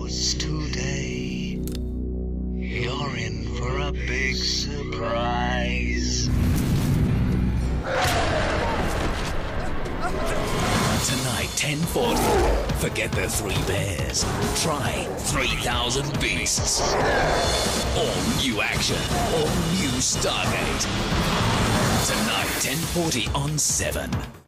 Cause today you're in for a big surprise. Tonight, 10:40. Forget the 3 bears. Try 3,000 beasts. All new action. All new Stargate. Tonight, 10:40 on 7.